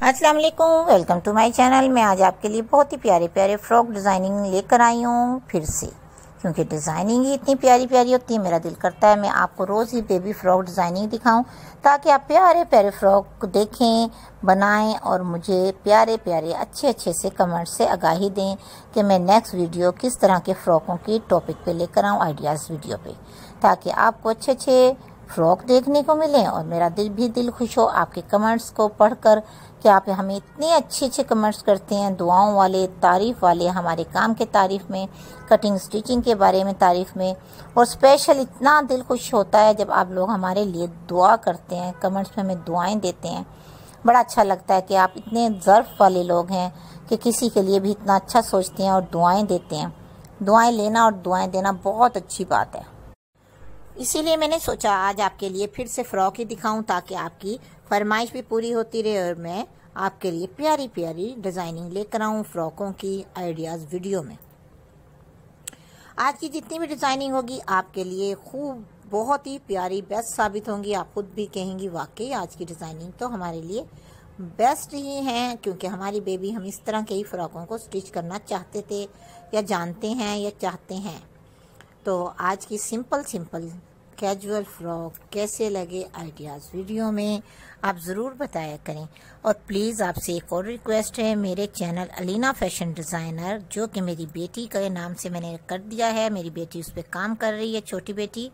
अस्सलाम वालेकुम, welcome to my channel. मैं आज आपके लिए बहुत ही प्यारे प्यारे फ्रॉक डिज़ाइनिंग लेकर आई हूँ फिर से, क्योंकि डिज़ाइनिंग ही इतनी प्यारी प्यारी होती है। मेरा दिल करता है मैं आपको रोज़ ही बेबी फ्रॉक डिज़ाइनिंग दिखाऊं, ताकि आप प्यारे प्यारे फ्रॉक देखें, बनाएं और मुझे प्यारे प्यारे अच्छे अच्छे से कमेंट से आगाही दें कि मैं नेक्स्ट वीडियो किस तरह के फ़्रॉकों की टॉपिक पे लेकर आऊँ, आइडियाज़ वीडियो पे, ताकि आपको अच्छे अच्छे फ्रॉक देखने को मिले और मेरा दिल खुश हो आपके कमेंट्स को पढ़कर कि आप हमें इतने अच्छे अच्छे कमेंट्स करते हैं, दुआओं वाले, तारीफ़ वाले, हमारे काम के तारीफ़ में, कटिंग स्टिचिंग के बारे में तारीफ़ में। और स्पेशल इतना दिल खुश होता है जब आप लोग हमारे लिए दुआ करते हैं, कमेंट्स में हमें दुआएं देते हैं। बड़ा अच्छा लगता है कि आप इतने ज़र्फ़ वाले लोग हैं कि किसी के लिए भी इतना अच्छा सोचते हैं और दुआएं देते हैं। दुआएं लेना और दुआएं देना बहुत अच्छी बात है। इसीलिए मैंने सोचा आज आपके लिए फिर से फ्रॉक ही दिखाऊं, ताकि आपकी फरमाइश भी पूरी होती रहे और मैं आपके लिए प्यारी प्यारी डिज़ाइनिंग लेकर आऊं फ्रॉकों की आइडियाज़ वीडियो में। आज की जितनी भी डिज़ाइनिंग होगी आपके लिए खूब बहुत ही प्यारी बेस्ट साबित होंगी। आप खुद भी कहेंगी वाकई आज की डिज़ाइनिंग तो हमारे लिए बेस्ट ही हैं, क्योंकि हमारी बेबी हम इस तरह के ही फ्रॉकों को स्टिच करना चाहते थे या जानते हैं या चाहते हैं। तो आज की सिंपल कैजुअल फ्रॉक कैसे लगे आइडियाज़ वीडियो में आप ज़रूर बताया करें। और प्लीज़ आपसे एक और रिक्वेस्ट है, मेरे चैनल अलीना फैशन डिज़ाइनर, जो कि मेरी बेटी के नाम से मैंने कर दिया है, मेरी बेटी उस पर काम कर रही है, छोटी बेटी,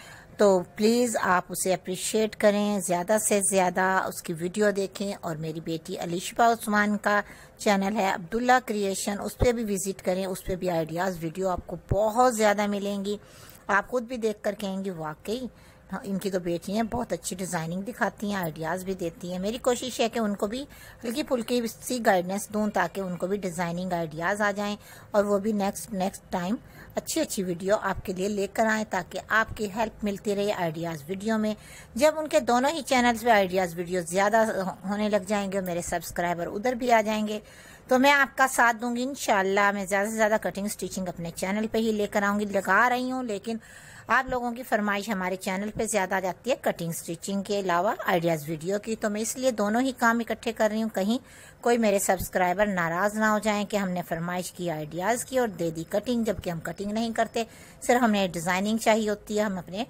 तो प्लीज़ आप उसे अप्रिशिएट करें, ज़्यादा से ज़्यादा उसकी वीडियो देखें। और मेरी बेटी अलीशा उस्मान का चैनल है अब्दुल्ला क्रिएशन, उस पर भी विज़िट करें, उस पर भी आइडियाज़ वीडियो आपको बहुत ज़्यादा मिलेंगी। आप खुद भी देख कर कहेंगे वाकई इनकी तो बेटियाँ बहुत अच्छी डिज़ाइनिंग दिखाती हैं, आइडियाज़ भी देती हैं। मेरी कोशिश है कि उनको भी हल्की फुल्की सी गाइडेंस दूं, ताकि उनको भी डिज़ाइनिंग आइडियाज़ आ जाएं और वो भी नेक्स्ट टाइम अच्छी वीडियो आपके लिए लेकर आएँ, ताकि आपकी हेल्प मिलती रहे आइडियाज़ वीडियो में। जब उनके दोनों ही चैनल्स पे आइडियाज़ वीडियो ज़्यादा होने लग जाएंगे और मेरे सब्सक्राइबर उधर भी आ जाएंगे, तो मैं आपका साथ दूंगी इंशाल्लाह। मैं ज़्यादा से ज़्यादा कटिंग स्टिचिंग अपने चैनल पे ही लेकर आऊँगी, लगा रही हूँ, लेकिन आप लोगों की फरमाइश हमारे चैनल पे ज़्यादा आ जाती है कटिंग स्टिचिंग के अलावा आइडियाज़ वीडियो की, तो मैं इसलिए दोनों ही काम इकट्ठे कर रही हूँ। कहीं कोई मेरे सब्सक्राइबर नाराज़ ना हो जाएं कि हमने फरमाइश की आइडियाज़ की और दे दी कटिंग, जबकि हम कटिंग नहीं करते, सिर्फ हमें डिज़ाइनिंग चाहिए होती है। हम अपने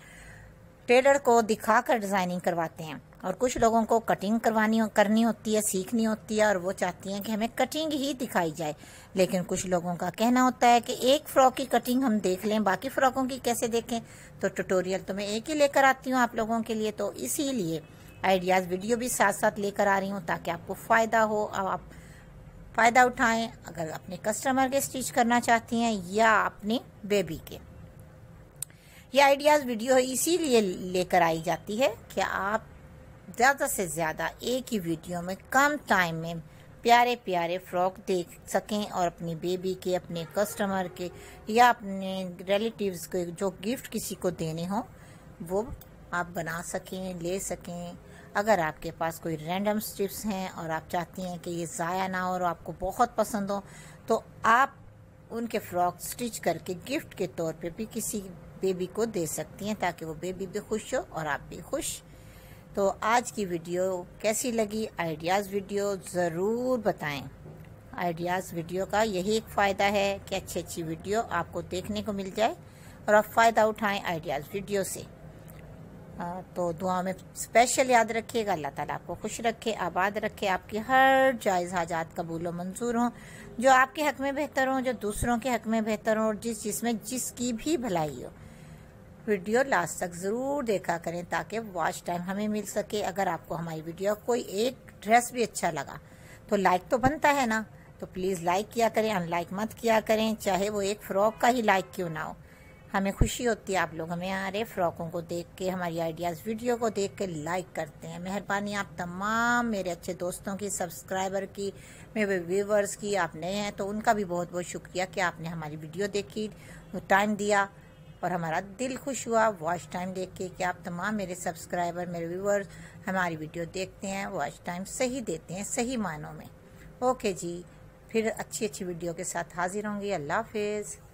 टेलर को दिखाकर डिज़ाइनिंग करवाते हैं, और कुछ लोगों को कटिंग करनी होती है, सीखनी होती है, और वो चाहती हैं कि हमें कटिंग ही दिखाई जाए। लेकिन कुछ लोगों का कहना होता है कि एक फ़्रॉक की कटिंग हम देख लें, बाकी फ़्रॉकों की कैसे देखें। तो ट्यूटोरियल तो मैं एक ही लेकर आती हूँ आप लोगों के लिए, तो इसीलिए आइडियाज़ वीडियो भी साथ साथ लेकर आ रही हूँ, ताकि आपको फ़ायदा हो, आप फ़ायदा उठाएँ। अगर अपने कस्टमर के स्टिच करना चाहती हैं या अपनी बेबी के, ये आइडियाज़ वीडियो इसीलिए लेकर आई जाती है कि आप ज़्यादा से ज़्यादा एक ही वीडियो में कम टाइम में प्यारे प्यारे फ्रॉक देख सकें और अपनी बेबी के, अपने कस्टमर के या अपने रिलेटिव्स के जो गिफ्ट किसी को देने हो वो आप बना सकें, ले सकें। अगर आपके पास कोई रैंडम स्ट्रिप्स हैं और आप चाहती हैं कि ये ज़ाया ना हो और आपको बहुत पसंद हो, तो आप उनके फ्रॉक स्टिच करके गिफ्ट के तौर पे भी किसी बेबी को दे सकती हैं, ताकि वो बेबी भी खुश हो और आप भी खुश। तो आज की वीडियो कैसी लगी, आइडियाज़ वीडियो ज़रूर बताएं। आइडियाज़ वीडियो का यही एक फ़ायदा है कि अच्छी वीडियो आपको देखने को मिल जाए और आप फ़ायदा उठाएं आइडियाज़ वीडियो से। तो दुआ में स्पेशल याद रखिएगा, अल्लाह ताला आपको खुश रखे, आबाद रखे, आपकी हर जायज़ हाजात कबूल व मंजूर हों, जो आपके हक़ में बेहतर हों, जो दूसरों के हक़ में बेहतर हों, और जिसमें जिसकी भी भलाई हो। वीडियो लास्ट तक ज़रूर देखा करें, ताकि वॉच टाइम हमें मिल सके। अगर आपको हमारी वीडियो कोई एक ड्रेस भी अच्छा लगा तो लाइक तो बनता है ना, तो प्लीज़ लाइक किया करें, अनलाइक मत किया करें, चाहे वो एक फ़्रॉक का ही लाइक क्यों ना हो। हमें खुशी होती है आप लोग हमें हमारे फ़्रॉकों को देख के, हमारी आइडियाज़ वीडियो को देख के लाइक करते हैं। मेहरबानी आप तमाम मेरे अच्छे दोस्तों की, सब्सक्राइबर की, मेरे व्यूवर्स की। आप नए हैं तो उनका भी बहुत बहुत शुक्रिया कि आपने हमारी वीडियो देखी, वो टाइम दिया, और हमारा दिल खुश हुआ वॉच टाइम देख के कि आप तमाम मेरे सब्सक्राइबर, मेरे व्यूवर्स हमारी वीडियो देखते हैं, वॉच टाइम सही देते हैं, सही मानों में। ओके जी, फिर अच्छी वीडियो के साथ हाजिर होंगी। अल्लाह हाफिज़।